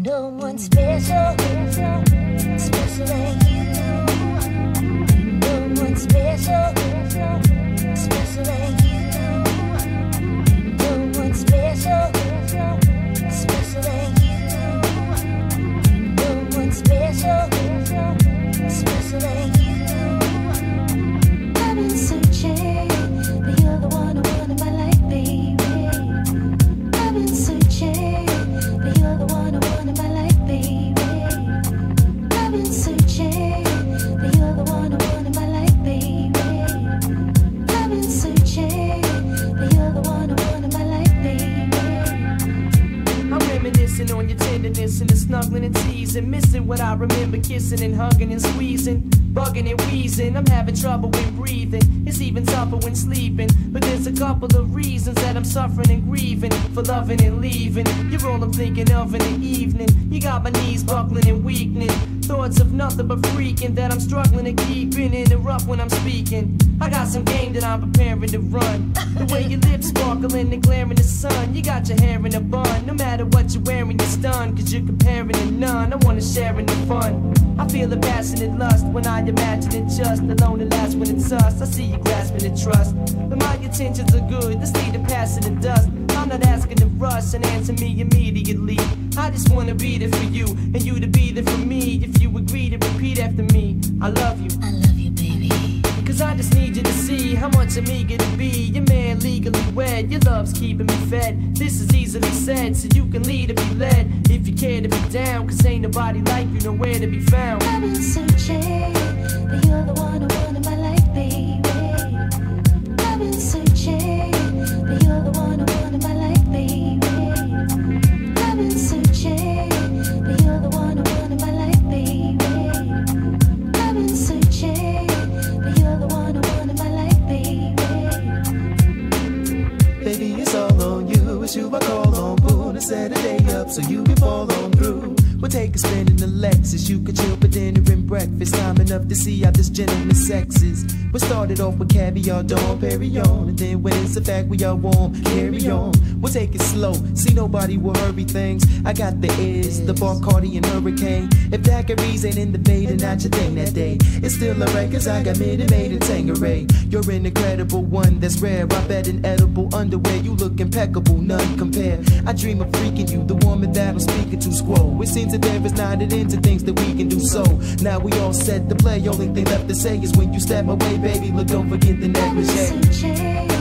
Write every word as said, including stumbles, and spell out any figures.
no one special, special than you. Ain't no one special, special than you. Ain't no one special, special than you. Ain't no one special, special than you. I've been searching, but you're the one I want in my life, baby. I've been searching, but you're the one I want in my life, baby. I've been searching, but you're the one I want in my life, baby. I've been searching, but you're the one I want in my life, baby. I'm reminiscing on your tenderness and the snuggling and teasing, missing what I remember kissing and hugging and squeezing, bugging and wheezing. I'm having trouble when breathing, it's even tougher when sleeping. But there's a couple of reasons that I'm suffering and grieving for loving and leaving. You're all I'm thinking of in the evening. You got my knees buckling and weakening, thoughts of nothing but freaking that I'm struggling to keep in. Interrupt when I'm speaking. I got some game that I'm preparing to run. The way your lips sparkling and glare in the sun. You got your hair in a bun. No matter what you're wearing, you're stunned, cause you're comparing to none. I wanna share in the fun. I feel a passionate lust when I imagine it just alone and last when it's us. I see you grasping at trust, but my intentions are good. Let's leave the past in the dust. I'm not asking to rush and answer me immediately. I just wanna be there for you and you to be there for me. If you agree to repeat after me, I love you. I love you, baby. Cause I just need you to see how much I'm eager to be your man, legally wed. Your love's keeping me fed. This is easily said, so you can lead or be led. If you care to be down, cause ain't nobody like you, nowhere to be found. I've been searching, but you're the one I want in my life, baby. I've been searching, but you're the one I want in my life, baby. I've been searching, but you're the one I want in my life, baby. I've been searching, but you're the one I want in my life, baby. Baby, it's all on you. It's you I call on, boo, to set a day up so you can fall on through. We'll take a spin in the Lexus. You could chill for dinner and breakfast. Time enough to see how this gentleman sexes. We started off with caviar, Dom Perignon, and then when it's a fact we all warm, carry on. We'll take it slow. See, nobody will hurry things. I got the is, the Bacardi and Hurricane. If daiquiris ain't in the bay, then not your thing that day. It's still alright, cause I got Minute Maid and Tanqueray. You're an incredible one that's rare. I bet in edible underwear you look impeccable, none compare. I dream of freaking you, the woman that I'm speaking to, squirrel. It seems that there is not an end to things that we can do. So now we all set to play. Only thing left to say is when you step away, baby, look, don't forget the necklace. I've been searching.